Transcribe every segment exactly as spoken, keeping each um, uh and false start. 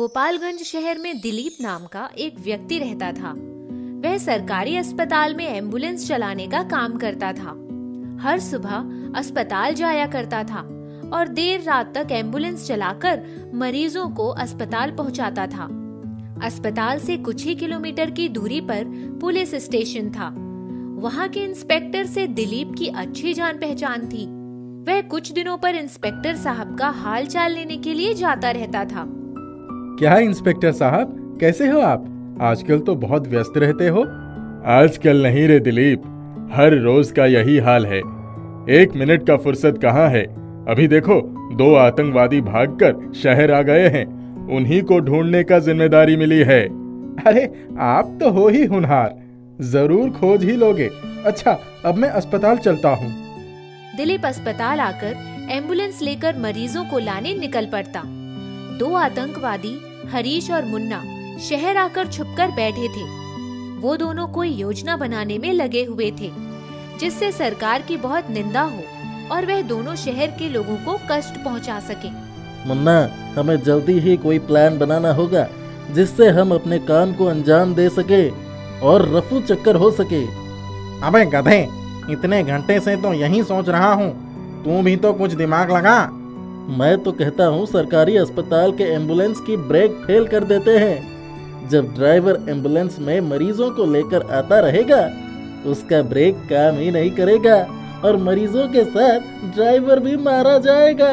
गोपालगंज शहर में दिलीप नाम का एक व्यक्ति रहता था। वह सरकारी अस्पताल में एम्बुलेंस चलाने का काम करता था। हर सुबह अस्पताल जाया करता था और देर रात तक एम्बुलेंस चलाकर मरीजों को अस्पताल पहुंचाता था। अस्पताल से कुछ ही किलोमीटर की दूरी पर पुलिस स्टेशन था। वहां के इंस्पेक्टर से दिलीप की अच्छी जान पहचान थी। वह कुछ दिनों पर इंस्पेक्टर साहब का हाल चाल लेने के लिए जाता रहता था। क्या इंस्पेक्टर साहब, कैसे हो आप? आजकल तो बहुत व्यस्त रहते हो। आजकल नहीं रे दिलीप, हर रोज का यही हाल है। एक मिनट का फुर्सत कहाँ है। अभी देखो, दो आतंकवादी भागकर शहर आ गए हैं। उन्हीं को ढूंढने का जिम्मेदारी मिली है। अरे आप तो हो ही होनहार, जरूर खोज ही लोगे। अच्छा, अब मैं अस्पताल चलता हूँ। दिलीप अस्पताल आकर एम्बुलेंस लेकर मरीजों को लाने निकल पड़ता। दो आतंकवादी हरीश और मुन्ना शहर आकर छुपकर बैठे थे। वो दोनों कोई योजना बनाने में लगे हुए थे जिससे सरकार की बहुत निंदा हो और वह दोनों शहर के लोगों को कष्ट पहुंचा सके। मुन्ना, हमें जल्दी ही कोई प्लान बनाना होगा जिससे हम अपने काम को अंजाम दे सके और रफू चक्कर हो सके। अबे गधे, इतने घंटे से तो यही सोच रहा हूँ, तू भी तो कुछ दिमाग लगा। मैं तो कहता हूँ सरकारी अस्पताल के एम्बुलेंस की ब्रेक फेल कर देते हैं। जब ड्राइवर एम्बुलेंस में मरीजों को लेकर आता रहेगा, उसका ब्रेक काम ही नहीं करेगा और मरीजों के साथ ड्राइवर भी मारा जाएगा।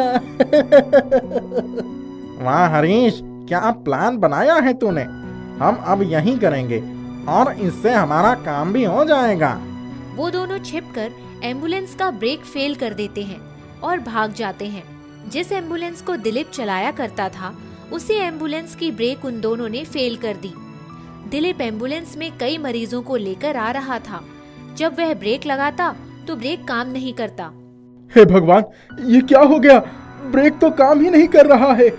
वाह हरीश, क्या प्लान बनाया है तूने। हम अब यही करेंगे और इससे हमारा काम भी हो जाएगा। वो दोनों छिपकर एम्बुलेंस का ब्रेक फेल कर देते हैं और भाग जाते हैं। जिस एम्बुलेंस को दिलीप चलाया करता था, उसी एम्बुलेंस की ब्रेक उन दोनों ने फेल कर दी। दिलीप एम्बुलेंस में कई मरीजों को लेकर आ रहा था। जब वह ब्रेक लगाता तो ब्रेक काम नहीं करता। हे भगवान, ये क्या हो गया? ब्रेक तो काम ही नहीं कर रहा है।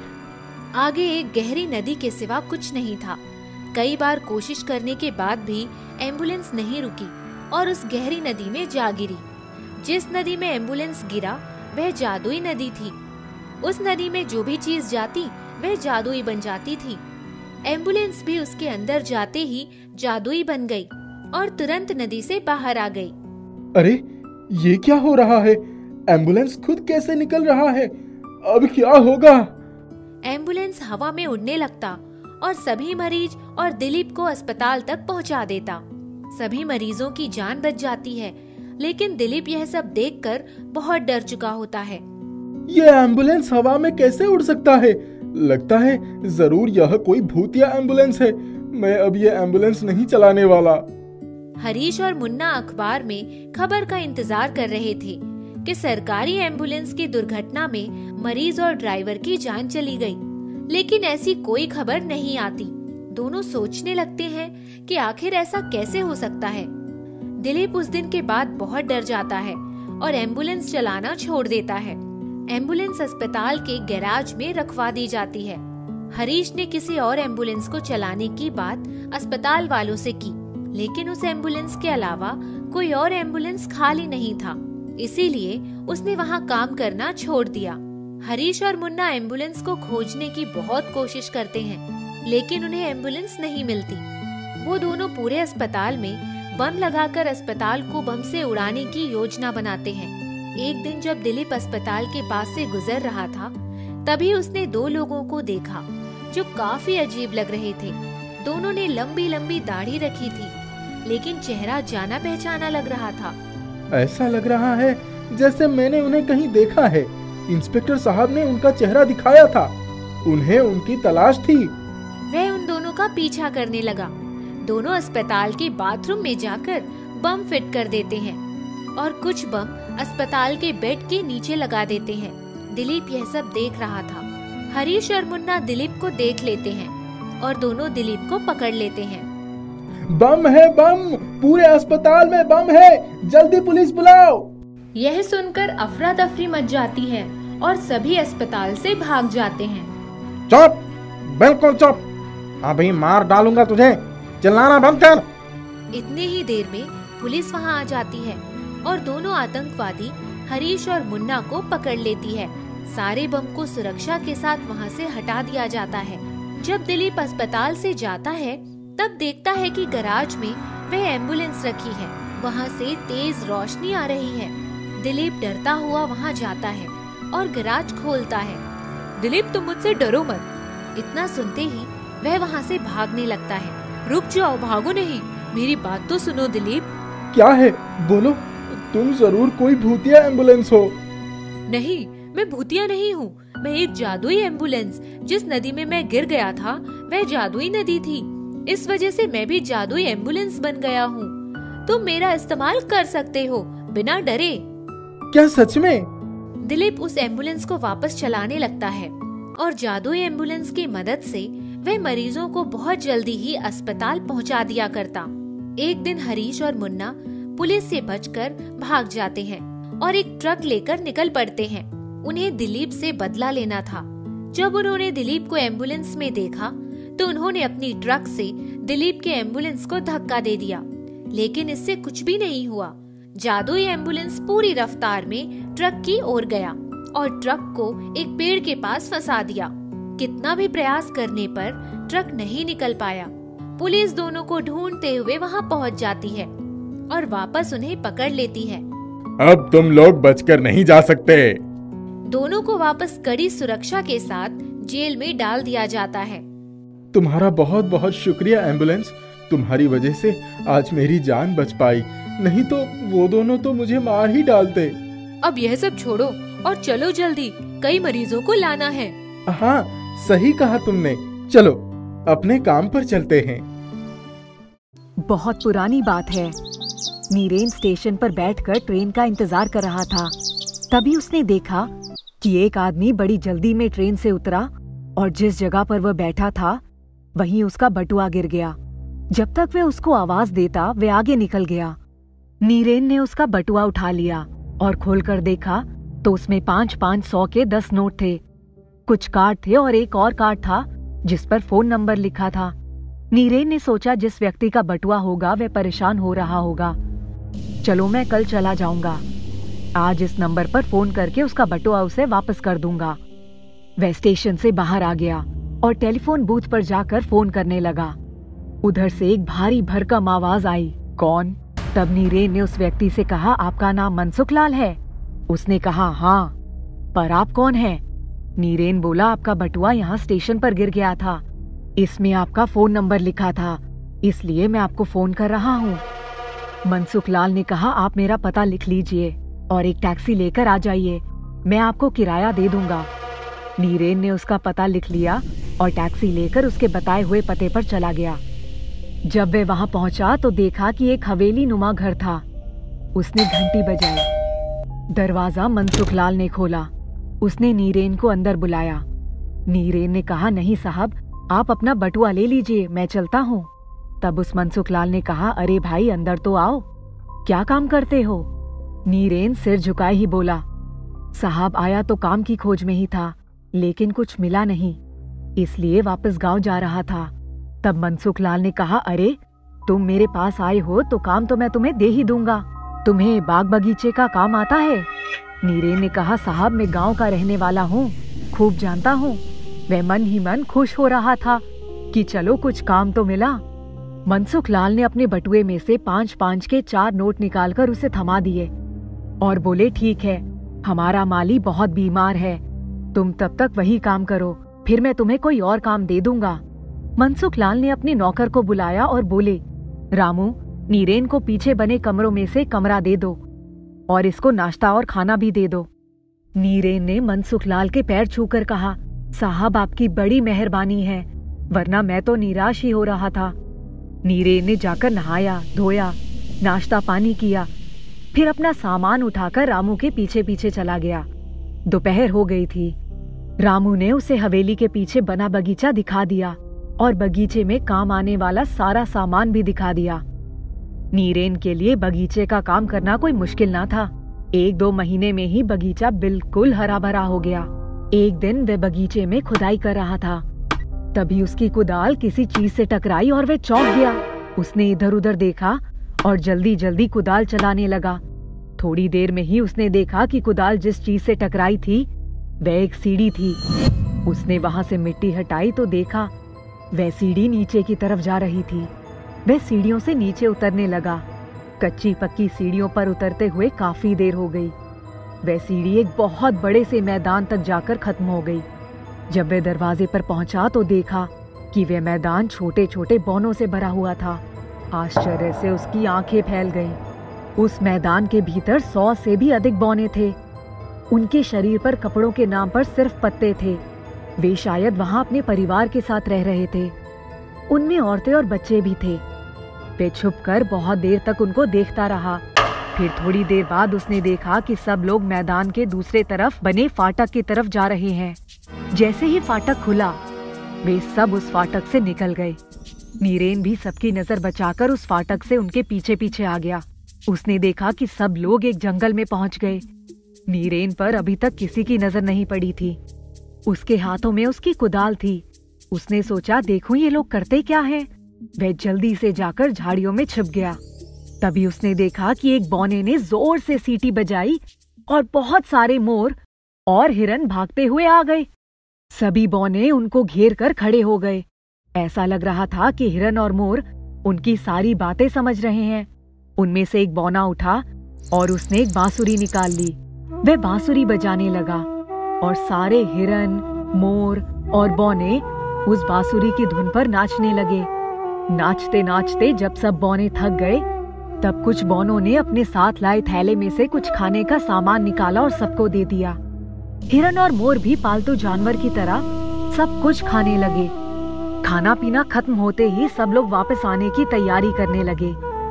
आगे एक गहरी नदी के सिवा कुछ नहीं था। कई बार कोशिश करने के बाद भी एम्बुलेंस नहीं रुकी और उस गहरी नदी में जा गिरी। जिस नदी में एम्बुलेंस गिरा वह जादुई नदी थी। उस नदी में जो भी चीज जाती वह जादुई बन जाती थी। एम्बुलेंस भी उसके अंदर जाते ही जादुई बन गई और तुरंत नदी से बाहर आ गई। अरे ये क्या हो रहा है? एम्बुलेंस खुद कैसे निकल रहा है? अब क्या होगा? एम्बुलेंस हवा में उड़ने लगता और सभी मरीज और दिलीप को अस्पताल तक पहुंचा देता। सभी मरीजों की जान बच जाती है, लेकिन दिलीप यह सब देखकर बहुत डर चुका होता है। ये एम्बुलेंस हवा में कैसे उड़ सकता है? लगता है जरूर यह कोई भूतिया एम्बुलेंस है। मैं अब ये एम्बुलेंस नहीं चलाने वाला। हरीश और मुन्ना अखबार में खबर का इंतजार कर रहे थे कि सरकारी एम्बुलेंस की दुर्घटना में मरीज और ड्राइवर की जान चली गई, लेकिन ऐसी कोई खबर नहीं आती। दोनों सोचने लगते हैं कि आखिर ऐसा कैसे हो सकता है। दिलीप उस दिन के बाद बहुत डर जाता है और एम्बुलेंस चलाना छोड़ देता है। एम्बुलेंस अस्पताल के गैराज में रखवा दी जाती है। हरीश ने किसी और एम्बुलेंस को चलाने की बात अस्पताल वालों से की, लेकिन उस एम्बुलेंस के अलावा कोई और एम्बुलेंस खाली नहीं था, इसीलिए उसने वहां काम करना छोड़ दिया। हरीश और मुन्ना एम्बुलेंस को खोजने की बहुत कोशिश करते हैं, लेकिन उन्हें एम्बुलेंस नहीं मिलती। वो दोनों पूरे अस्पताल में बम लगाकर अस्पताल को बम से उड़ाने की योजना बनाते हैं। एक दिन जब दिलीप अस्पताल के पास से गुजर रहा था, तभी उसने दो लोगों को देखा जो काफी अजीब लग रहे थे। दोनों ने लंबी लंबी दाढ़ी रखी थी, लेकिन चेहरा जाना पहचाना लग रहा था। ऐसा लग रहा है जैसे मैंने उन्हें कहीं देखा है। इंस्पेक्टर साहब ने उनका चेहरा दिखाया था। उन्हें उनकी तलाश थी। वह उन दोनों का पीछा करने लगा। दोनों अस्पताल के बाथरूम में जाकर बम फिट कर देते हैं और कुछ बम अस्पताल के बेड के नीचे लगा देते हैं। दिलीप यह सब देख रहा था। हरीश और मुन्ना दिलीप को देख लेते हैं और दोनों दिलीप को पकड़ लेते हैं। बम है, बम! पूरे अस्पताल में बम है! जल्दी पुलिस बुलाओ! यह सुनकर अफरा तफरी मच जाती है और सभी अस्पताल से भाग जाते हैं। चुप, बिल्कुल चुप! अभी मार डालूंगा तुझे। चिल्लाना बंद कर। इतने ही देर में पुलिस वहां आ जाती है और दोनों आतंकवादी हरीश और मुन्ना को पकड़ लेती है। सारे बम को सुरक्षा के साथ वहां से हटा दिया जाता है। जब दिलीप अस्पताल से जाता है तब देखता है कि गैराज में वह एम्बुलेंस रखी है। वहाँ से तेज रोशनी आ रही है। दिलीप डरता हुआ वहाँ जाता है और गैराज खोलता है। दिलीप तुम मुझसे डरो मत। इतना सुनते ही वह वहाँ से भागने लगता है। रुक जाओ, भागो नहीं, मेरी बात तो सुनो दिलीप। क्या है, बोलो। तुम जरूर कोई भूतिया एम्बुलेंस हो। नहीं, मैं भूतिया नहीं हूँ। मैं एक जादुई एम्बुलेंस। जिस नदी में मैं गिर गया था वह जादुई नदी थी। इस वजह से मैं भी जादुई एम्बुलेंस बन गया हूँ। तुम मेरा इस्तेमाल कर सकते हो बिना डरे। क्या सच में? दिलीप उस एम्बुलेंस को वापस चलाने लगता है और जादुई एम्बुलेंस की मदद से वह मरीजों को बहुत जल्दी ही अस्पताल पहुंचा दिया करता। एक दिन हरीश और मुन्ना पुलिस से बचकर भाग जाते हैं और एक ट्रक लेकर निकल पड़ते हैं। उन्हें दिलीप से बदला लेना था। जब उन्होंने दिलीप को एम्बुलेंस में देखा तो उन्होंने अपनी ट्रक से दिलीप के एम्बुलेंस को धक्का दे दिया, लेकिन इससे कुछ भी नहीं हुआ। जादुई एम्बुलेंस पूरी रफ्तार में ट्रक की ओर गया और ट्रक को एक पेड़ के पास फंसा दिया। कितना भी प्रयास करने पर ट्रक नहीं निकल पाया। पुलिस दोनों को ढूंढते हुए वहां पहुंच जाती है और वापस उन्हें पकड़ लेती है। अब तुम लोग बचकर नहीं जा सकते। दोनों को वापस कड़ी सुरक्षा के साथ जेल में डाल दिया जाता है। तुम्हारा बहुत बहुत शुक्रिया एम्बुलेंस। तुम्हारी वजह से आज मेरी जान बच पाई, नहीं तो वो दोनों तो मुझे मार ही डालते। अब यह सब छोड़ो और चलो जल्दी, कई मरीजों को लाना है। हाँ, सही कहा तुमने। चलो अपने काम पर चलते हैं। बहुत पुरानी बात है। नीरेन स्टेशन पर बैठकर ट्रेन का इंतजार कर रहा था। तभी उसने देखा कि एक आदमी बड़ी जल्दी में ट्रेन से उतरा और जिस जगह पर वह बैठा था वहीं उसका बटुआ गिर गया। जब तक वह उसको आवाज देता वह आगे निकल गया। नीरेन ने उसका बटुआ उठा लिया और खोलकर देखा तो उसमें पाँच पाँच सौ के दस नोट थे। कुछ कार्ड थे और एक और कार्ड था जिस पर फोन नंबर लिखा था। नीरेन ने सोचा जिस व्यक्ति का बटुआ होगा वह परेशान हो रहा होगा। चलो मैं कल चला जाऊंगा, आज इस नंबर पर फोन करके उसका बटुआ उसे वापस कर दूंगा। वह स्टेशन से बाहर आ गया और टेलीफोन बूथ पर जाकर फोन करने लगा। उधर से एक भारी भरकम आवाज आई, कौन? तब नीरेन ने उस व्यक्ति से कहा, आपका नाम मनसुख लाल है? उसने कहा हाँ, पर आप कौन हैं? नीरेन बोला, आपका बटुआ यहाँ स्टेशन पर गिर गया था, इसमें आपका फोन नंबर लिखा था, इसलिए मैं आपको फोन कर रहा हूँ। मनसुख लाल ने कहा, आप मेरा पता लिख लीजिए और एक टैक्सी लेकर आ जाइए, मैं आपको किराया दे दूंगा। नीरेन ने उसका पता लिख लिया और टैक्सी लेकर उसके बताए हुए पते पर चला गया। जब वह वहां पहुंचा तो देखा कि एक हवेली नुमा घर था। उसने घंटी बजाई। दरवाजा मनसुख लाल ने खोला। उसने नीरेन को अंदर बुलाया। नीरेन ने कहा, नहीं साहब, आप अपना बटुआ ले लीजिए, मैं चलता हूँ। तब उस मनसुख लाल ने कहा, अरे भाई अंदर तो आओ, क्या काम करते हो? नीरेन सिर झुकाए ही बोला, साहब आया तो काम की खोज में ही था, लेकिन कुछ मिला नहीं, इसलिए वापस गांव जा रहा था। तब मनसुख लाल ने कहा, अरे तुम मेरे पास आए हो तो काम तो मैं तुम्हें दे ही दूंगा, तुम्हें बाग बगीचे का काम आता है? नीरेन ने कहा, साहब मैं गांव का रहने वाला हूँ, खूब जानता हूँ। वह मन ही मन खुश हो रहा था कि चलो कुछ काम तो मिला। मनसुख लाल ने अपने बटुए में से पांच पांच के चार नोट निकालकर उसे थमा दिए और बोले, ठीक है, हमारा माली बहुत बीमार है, तुम तब तक वही काम करो, फिर मैं तुम्हें कोई और काम दे दूंगा। मनसुख लाल ने अपने नौकर को बुलाया और बोले, रामू, नीरेन को पीछे बने कमरों में से कमरा दे दो और इसको नाश्ता और खाना भी दे दो। नीरेन ने मनसुख लाल के पैर छूकर कहा, साहब आपकी बड़ी मेहरबानी है, वरना मैं तो निराश ही हो रहा था। नीरेन ने जाकर नहाया धोया, नाश्ता पानी किया, फिर अपना सामान उठाकर रामू के पीछे पीछे चला गया। दोपहर हो गई थी। रामू ने उसे हवेली के पीछे बना बगीचा दिखा दिया और बगीचे में काम आने वाला सारा सामान भी दिखा दिया। नीरेन के लिए बगीचे का काम करना कोई मुश्किल ना था। एक दो महीने में ही बगीचा बिल्कुल हरा भरा हो गया। एक दिन वह बगीचे में खुदाई कर रहा था, तभी उसकी कुदाल किसी चीज से टकराई और वह चौंक गया। उसने इधर उधर देखा और जल्दी जल्दी कुदाल चलाने लगा। थोड़ी देर में ही उसने देखा कि कुदाल जिस चीज से टकराई थी वह एक सीढ़ी थी। उसने वहां से मिट्टी हटाई तो देखा वह सीढ़ी नीचे की तरफ जा रही थी। वह सीढ़ियों से नीचे उतरने लगा। कच्ची पक्की सीढ़ियों पर उतरते हुए काफी देर हो गई। वह सीढ़ी एक बहुत बड़े से मैदान तक जाकर खत्म हो गई। जब वह दरवाजे पर पहुंचा तो देखा कि वह मैदान छोटे छोटे बौनों से भरा हुआ था। आश्चर्य से उसकी आंखें फैल गईं। उस मैदान के भीतर सौ से भी अधिक बौने थे। उनके शरीर पर कपड़ों के नाम पर सिर्फ पत्ते थे। वे शायद वहां अपने परिवार के साथ रह रहे थे। उनमें औरतें और बच्चे भी थे। वे छुपकर बहुत देर तक उनको देखता रहा। फिर थोड़ी देर बाद उसने देखा कि सब लोग मैदान के दूसरे तरफ बने फाटक की तरफ जा रहे हैं। जैसे ही फाटक खुला, वे सब उस फाटक से निकल गए। नीरेन भी सबकी नजर बचाकर उस फाटक से उनके पीछे पीछे आ गया। उसने देखा कि सब लोग एक जंगल में पहुंच गए। नीरेन पर अभी तक किसी की नजर नहीं पड़ी थी। उसके हाथों में उसकी कुदाल थी। उसने सोचा, देखूं ये लोग करते क्या हैं। वह जल्दी से जाकर झाड़ियों में छिप गया। तभी उसने देखा कि एक बौने ने जोर से सीटी बजाई और बहुत सारे मोर और हिरन भागते हुए आ गए। सभी बौने उनको घेर कर खड़े हो गए। ऐसा लग रहा था कि हिरन और मोर उनकी सारी बातें समझ रहे हैं। उनमें से एक बौना उठा और उसने एक बांसुरी निकाल ली। वह बांसुरी बजाने लगा और सारे हिरन, मोर और बौने उस बांसुरी की धुन पर नाचने लगे। नाचते नाचते जब सब बौने थक गए, तब कुछ बौनों ने अपने साथ लाए थैले में से कुछ खाने का सामान निकाला और सबको दे दिया। हिरन और मोर भी पालतू जानवर की तरह सब कुछ खाने लगे। खाना पीना खत्म होते ही सब लोग वापस आने की तैयारी करने लगे।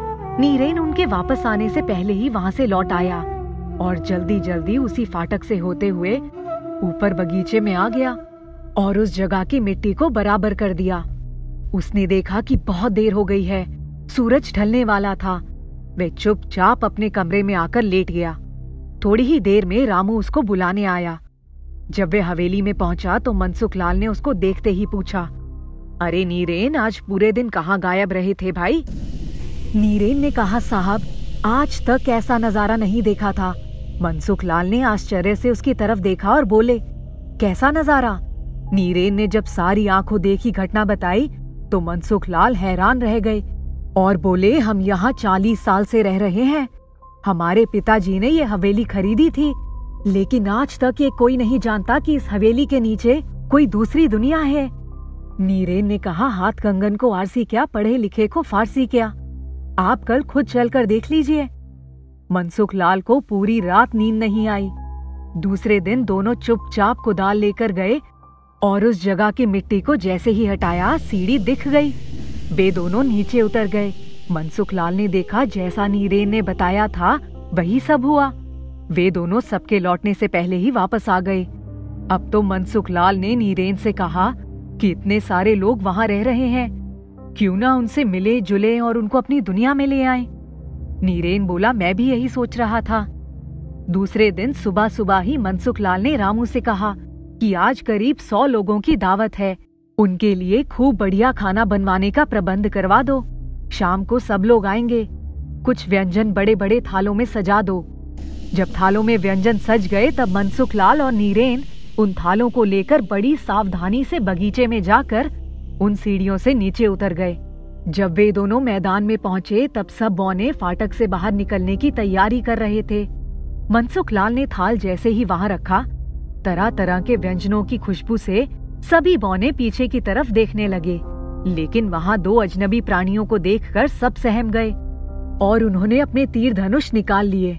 नीरेन उनके वापस आने से पहले ही वहां से लौट आया और जल्दी जल्दी उसी फाटक से होते हुए ऊपर बगीचे में आ गया और उस जगह की मिट्टी को बराबर कर दिया। उसने देखा कि बहुत देर हो गई है, सूरज ढलने वाला था। वह चुपचाप अपने कमरे में आकर लेट गया। थोड़ी ही देर में रामू उसको बुलाने आया। जब वह हवेली में पहुंचा तो मनसुख लाल ने उसको देखते ही पूछा, अरे नीरेन, आज पूरे दिन कहाँ गायब रहे थे भाई? नीरेन ने कहा, साहब, आज तक ऐसा नजारा नहीं देखा था। मनसुख लाल ने आश्चर्य से उसकी तरफ देखा और बोले, कैसा नजारा? नीरेन ने जब सारी आंखों देखी घटना बताई तो मनसुख लाल हैरान रह गए और बोले, हम यहाँ चालीस साल से रह रहे हैं। हमारे पिताजी ने ये हवेली खरीदी थी, लेकिन आज तक ये कोई नहीं जानता कि इस हवेली के नीचे कोई दूसरी दुनिया है। नीरेन ने कहा, हाथ कंगन को आरसी क्या, पढ़े लिखे को फारसी क्या? आप कल खुद चलकर देख लीजिए। मनसुख लाल को पूरी रात नींद नहीं आई। दूसरे दिन दोनों चुपचाप कुदाल लेकर गए और उस जगह की मिट्टी को जैसे ही हटाया, सीढ़ी दिख गई। वे दोनों नीचे उतर गए। मनसुख लाल ने देखा जैसा नीरेन ने बताया था वही सब हुआ। वे दोनों सबके लौटने से पहले ही वापस आ गए। अब तो मनसुख लाल ने नीरेन से कहा कि इतने सारे लोग वहां रह रहे हैं, क्यों ना उनसे मिले जुले और उनको अपनी दुनिया में ले आए। नीरेन बोला, मैं भी यही सोच रहा था। दूसरे दिन सुबह सुबह ही मनसुख लाल ने रामू से कहा कि आज करीब सौ लोगों की दावत है, उनके लिए खूब बढ़िया खाना बनवाने का प्रबंध करवा दो। शाम को सब लोग आएंगे। कुछ व्यंजन बड़े बड़े थालों में सजा दो। जब थालों में व्यंजन सज गए तब मनसुख लाल और नीरेन उन थालों को लेकर बड़ी सावधानी से बगीचे में जाकर उन सीढ़ियों से नीचे उतर गए। जब वे दोनों मैदान में पहुंचे तब सब बौने फाटक से बाहर निकलने की तैयारी कर रहे थे। मनसुख लाल ने थाल जैसे ही वहां रखा, तरह तरह के व्यंजनों की खुशबू से सभी बौने पीछे की तरफ देखने लगे, लेकिन वहां दो अजनबी प्राणियों को देखकर सब सहम गए और उन्होंने अपने तीर धनुष निकाल लिए।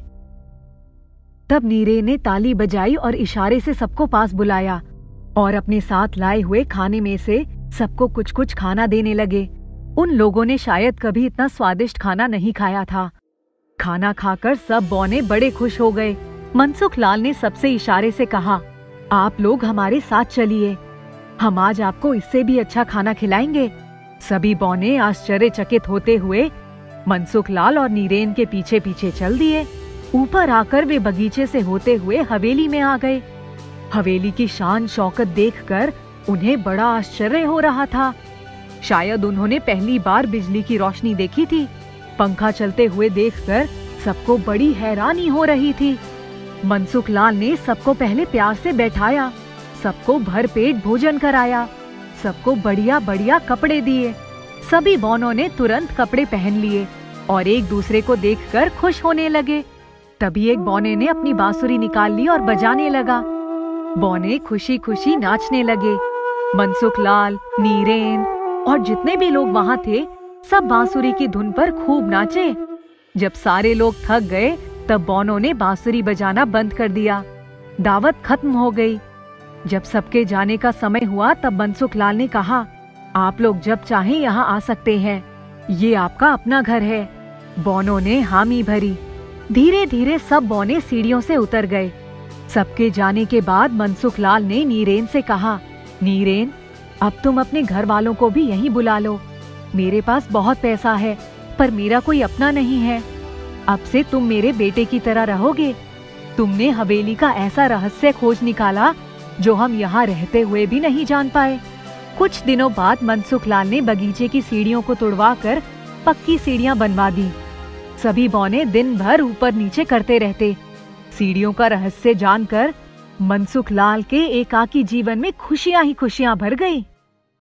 तब नीरेन ने ताली बजाई और इशारे से सबको पास बुलाया और अपने साथ लाए हुए खाने में से सबको कुछ कुछ खाना देने लगे। उन लोगों ने शायद कभी इतना स्वादिष्ट खाना नहीं खाया था। खाना खाकर सब बौने बड़े खुश हो गए। मनसुख लाल ने सबसे इशारे से कहा, आप लोग हमारे साथ चलिए, हम आज आपको इससे भी अच्छा खाना खिलाएंगे। सभी बौने आश्चर्यचकित होते हुए मनसुख लाल और नीरेन के पीछे पीछे चल दिए। ऊपर आकर वे बगीचे से होते हुए हवेली में आ गए। हवेली की शान शौकत देखकर उन्हें बड़ा आश्चर्य हो रहा था। शायद उन्होंने पहली बार बिजली की रोशनी देखी थी। पंखा चलते हुए देखकर सबको बड़ी हैरानी हो रही थी। मनसुख लाल ने सबको पहले प्यार से बैठाया, सबको भर पेट भोजन कराया सबको बढ़िया बढ़िया कपड़े दिए। सभी बौनों ने तुरंत कपड़े पहन लिए और एक दूसरे को देखकर खुश होने लगे। तभी एक बौने ने अपनी बांसुरी निकाल ली और बजाने लगा। बौने खुशी खुशी नाचने लगे। मनसुख लाल, नीरेन और जितने भी लोग वहां थे सब बांसुरी की धुन पर खूब नाचे। जब सारे लोग थक गए तब बौनों ने बांसुरी बजाना बंद कर दिया। दावत खत्म हो गई। जब सबके जाने का समय हुआ तब मनसुख लाल ने कहा, आप लोग जब चाहें यहाँ आ सकते हैं, ये आपका अपना घर है। बौनों ने हामी भरी। धीरे धीरे सब बौने सीढ़ियों से उतर गए। सबके जाने के बाद मनसुख लाल ने नीरेन से कहा, नीरेन, अब तुम अपने घर वालों को भी यहीं बुला लो। मेरे पास बहुत पैसा है पर मेरा कोई अपना नहीं है। अब से तुम मेरे बेटे की तरह रहोगे। तुमने हवेली का ऐसा रहस्य खोज निकाला जो हम यहाँ रहते हुए भी नहीं जान पाए। कुछ दिनों बाद मनसुख लाल ने बगीचे की सीढ़ियों को तुड़वाकर पक्की सीढ़ियां बनवा दी। सभी बौने दिन भर ऊपर नीचे करते रहते। सीढ़ियों का रहस्य जानकर मनसुख लाल के एकाकी जीवन में खुशियां ही खुशियां भर गई।